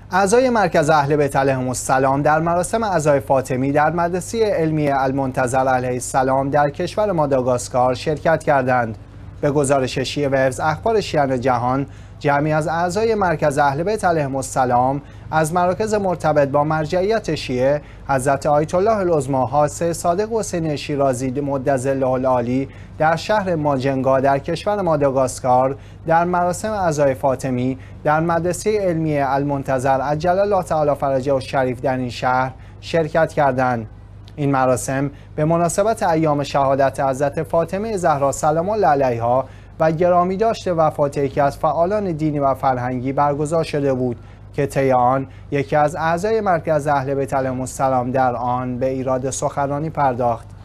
اعضای مرکز اهل بیت علیهم السلام در مراسم عزای فاطمی در مدرسه علمی المنتظر علیه السلام در کشور ماداگاسکار شرکت کردند. به گزارش شیعه و حفظ اخبار شیعیان جهان، جمعی از اعضای مرکز اهل بیت علیهم السلام از مراکز مرتبط با مرجعیت شیعه حضرت آیت الله العظمی حاسه صادق حسینی شیرازی مدظله العالی در شهر ماجنگا در کشور ماداگاسکار در مراسم عزای فاطمی در مدرسه علمی المنتظر عجل الله تعالی فرجه الشریف در این شهر شرکت کردند. این مراسم به مناسبت ایام شهادت حضرت فاطمه زهرا سلام الله علیها و گرامی داشته وفات یکی از فعالان دینی و فرهنگی برگزار شده بود که طی آن یکی از اعضای مرکز اهل بیت علیهم السلام در آن به ایراد سخنرانی پرداخت.